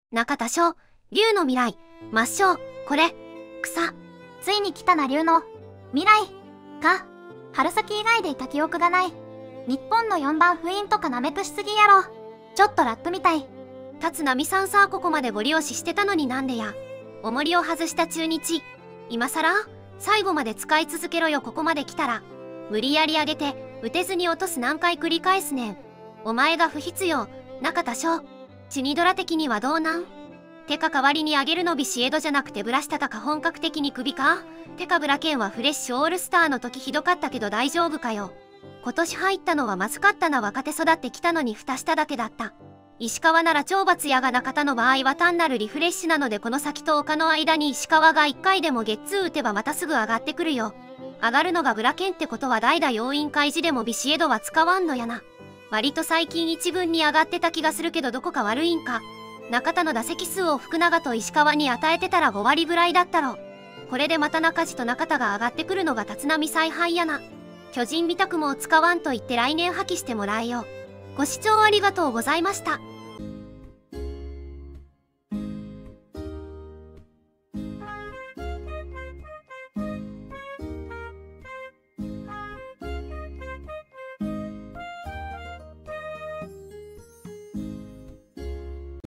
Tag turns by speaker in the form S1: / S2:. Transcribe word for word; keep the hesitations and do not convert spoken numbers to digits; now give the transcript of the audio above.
S1: 中田翔、龍の未来、抹消、これ、草。
S2: ついに来たな龍の未来か。春先以外でいた記憶がない。日本のよんばん封印とかなめくしすぎやろ。ちょっとラップみたい。
S1: 立浪さんさあここまでご利用ししてたのになんでや。重りを外した中日。今さら最後まで使い続けろよ。ここまで来たら。無理やり上げて、打てずに落とす何回繰り返すねん。お前が不必要、中田翔。チュニドラ的にはどうなん？てか代わりに上げるのビシエドじゃなくてブラシタタか本格的に首か？てかブラケンはフレッシュオールスターの時ひどかったけど大丈夫かよ。今年入ったのはまずかったな。若手育ってきたのに蓋しただけだった。石川なら懲罰やが中田の場合は単なるリフレッシュなのでこの先と岡の間に石川がいっかいでもゲッツー打てばまたすぐ上がってくるよ。上がるのがブラケンってことは代打要員開示でもビシエドは使わんのやな。割と最近一軍に上がってた気がするけどどこか悪いんか。中田の打席数を福永と石川に与えてたらごわりぐらいだったろ。これでまた中地と中田が上がってくるのが立浪采配やな。巨人見たくもを使わんと言って来年破棄してもらえよ。ご視聴ありがとうございました。